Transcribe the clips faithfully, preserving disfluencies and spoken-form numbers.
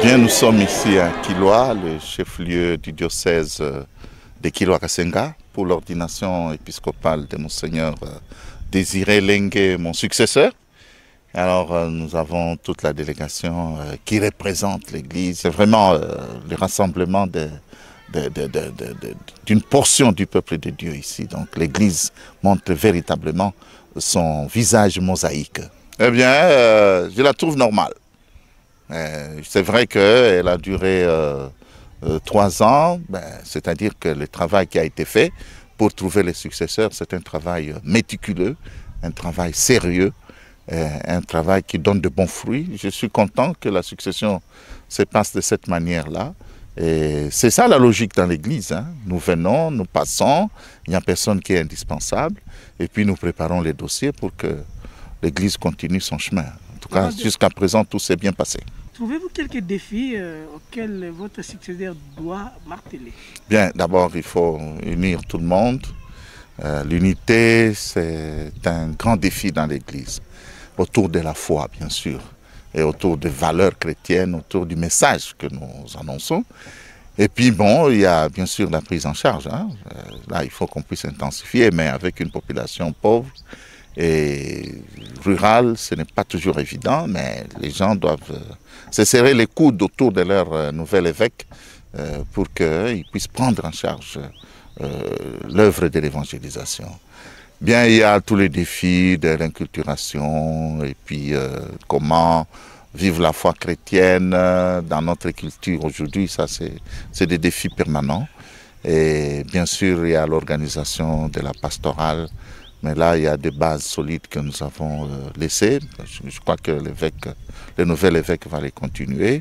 Bien, nous sommes ici à Kilwa, le chef-lieu du diocèse de Kilwa-Kasenga, pour l'ordination épiscopale de Monseigneur Désiré Lengue, mon successeur. Alors, nous avons toute la délégation qui représente l'Église. C'est vraiment le rassemblement de, de, de, de, de, d'une portion du peuple de Dieu ici. Donc, l'Église montre véritablement son visage mosaïque. Eh bien, euh, je la trouve normale. Euh, c'est vrai qu'elle a duré euh, euh, trois ans, ben, c'est-à-dire que le travail qui a été fait pour trouver les successeurs, c'est un travail méticuleux, un travail sérieux, euh, un travail qui donne de bons fruits. Je suis content que la succession se passe de cette manière-là. Et c'est ça la logique dans l'Église, hein. Nous venons, nous passons, il n'y a personne qui est indispensable, et puis nous préparons les dossiers pour que l'Église continue son chemin. En tout cas, jusqu'à présent, tout s'est bien passé. Trouvez-vous quelques défis euh, auxquels votre successeur doit marteler? Bien, d'abord, il faut unir tout le monde. Euh, L'unité, c'est un grand défi dans l'Église, autour de la foi, bien sûr, et autour des valeurs chrétiennes, autour du message que nous annonçons. Et puis, bon, il y a bien sûr la prise en charge, hein. Euh, là, il faut qu'on puisse intensifier, mais avec une population pauvre et rurale, ce n'est pas toujours évident, mais les gens doivent euh, se serrer les coudes autour de leur euh, nouvel évêque euh, pour qu'ils puissent prendre en charge euh, l'œuvre de l'évangélisation. Bien, il y a tous les défis de l'inculturation et puis euh, comment vivre la foi chrétienne dans notre culture aujourd'hui, ça c'est des défis permanents. Et bien sûr, il y a l'organisation de la pastorale. Mais là, il y a des bases solides que nous avons euh, laissées. Je, je crois que l'évêque, le nouvel évêque va les continuer.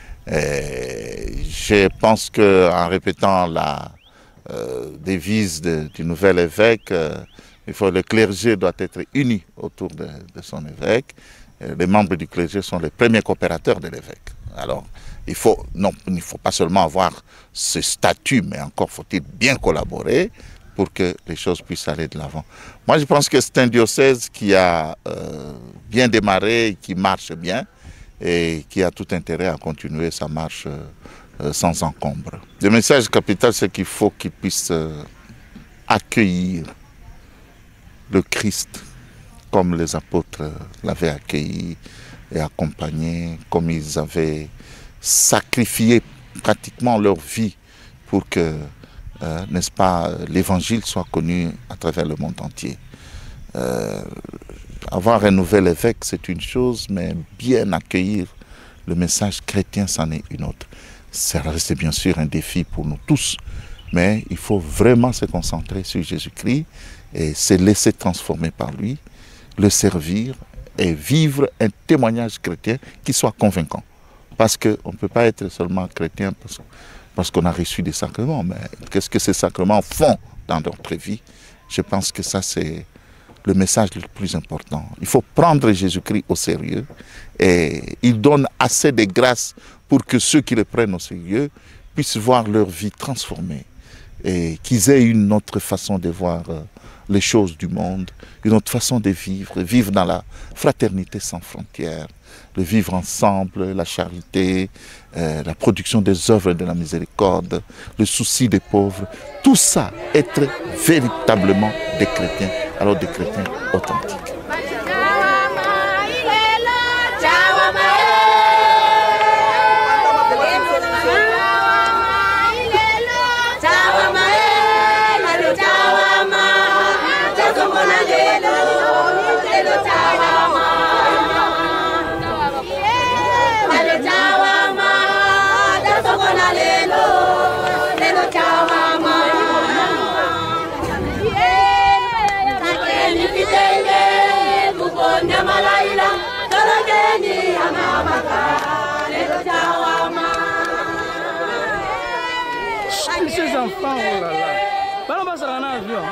Et je pense qu'en répétant la euh, devise de, du nouvel évêque, euh, il faut, le clergé doit être uni autour de, de son évêque. Et les membres du clergé sont les premiers coopérateurs de l'évêque. Alors, il faut, non, il ne faut pas seulement avoir ce statut, mais encore faut-il bien collaborer pour que les choses puissent aller de l'avant. Moi, je pense que c'est un diocèse qui a euh, bien démarré, qui marche bien et qui a tout intérêt à continuer sa marche euh, sans encombre. Le message capital, c'est qu'il faut qu'il puisse euh, accueillir le Christ comme les apôtres l'avaient accueilli et accompagné, comme ils avaient sacrifié pratiquement leur vie pour que Euh, n'est-ce pas, l'évangile soit connu à travers le monde entier. Euh, avoir un nouvel évêque, c'est une chose, mais bien accueillir le message chrétien, c'en est une autre. Ça reste bien sûr un défi pour nous tous, mais il faut vraiment se concentrer sur Jésus-Christ et se laisser transformer par lui, le servir et vivre un témoignage chrétien qui soit convaincant. Parce qu'on ne peut pas être seulement chrétien parce que parce qu'on a reçu des sacrements, mais qu'est-ce que ces sacrements font dans notre vie? Je pense que ça, c'est le message le plus important. Il faut prendre Jésus-Christ au sérieux et il donne assez de grâce pour que ceux qui le prennent au sérieux puissent voir leur vie transformée et qu'ils aient une autre façon de voir les choses du monde, une autre façon de vivre, vivre dans la fraternité sans frontières, le vivre ensemble, la charité, euh, la production des œuvres de la miséricorde, le souci des pauvres, tout ça, être véritablement des chrétiens, alors des chrétiens authentiques. Ces enfants, oh là là, on va se rendre en avion.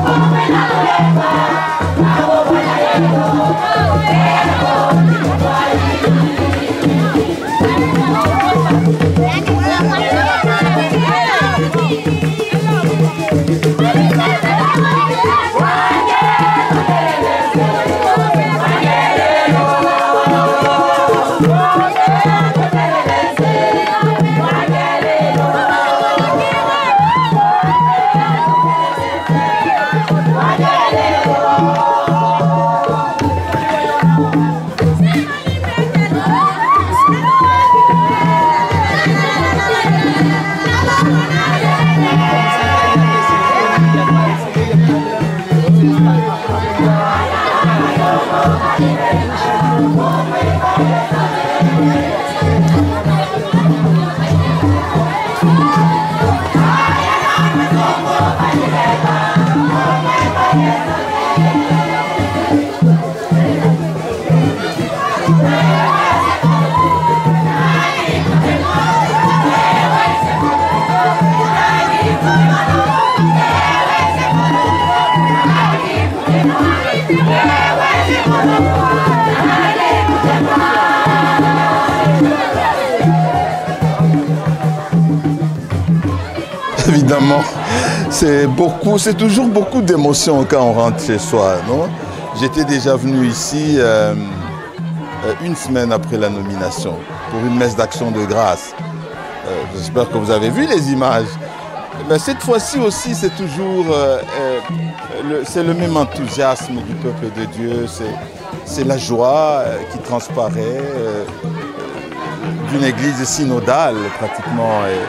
Évidemment, c'est beaucoup, c'est toujours beaucoup d'émotions quand on rentre chez soi, non? J'étais déjà venu ici euh, une semaine après la nomination pour une messe d'action de grâce. Euh, J'espère que vous avez vu les images. Mais cette fois-ci aussi, c'est toujours euh, euh, le, c'est le même enthousiasme du peuple de Dieu, c'est la joie euh, qui transparaît euh, d'une église synodale pratiquement. Et,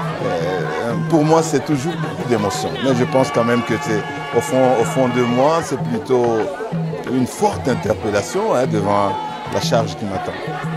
euh, pour moi, c'est toujours beaucoup d'émotions. Mais je pense quand même que c'est au fond, au fond de moi, c'est plutôt une forte interpellation hein, devant la charge qui m'attend.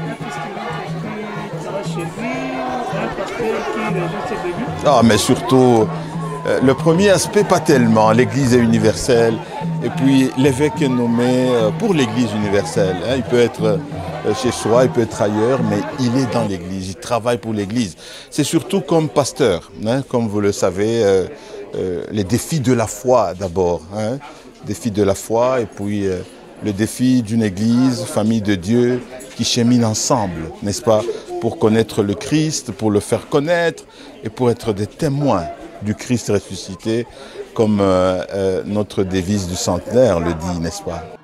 Ah, mais surtout, euh, le premier aspect, pas tellement. L'Église est universelle. Et puis, l'évêque est nommé euh, pour l'Église universelle. Hein. Il peut être euh, chez soi, il peut être ailleurs, mais il est dans l'Église, il travaille pour l'Église. C'est surtout comme pasteur, hein, comme vous le savez, euh, euh, les défis de la foi d'abord. Hein. Défis de la foi et puis euh, le défi d'une Église, famille de Dieu, qui chemine ensemble, n'est-ce pas, pour connaître le Christ, pour le faire connaître et pour être des témoins du Christ ressuscité, comme euh, euh, notre devise du centenaire le dit, n'est-ce pas?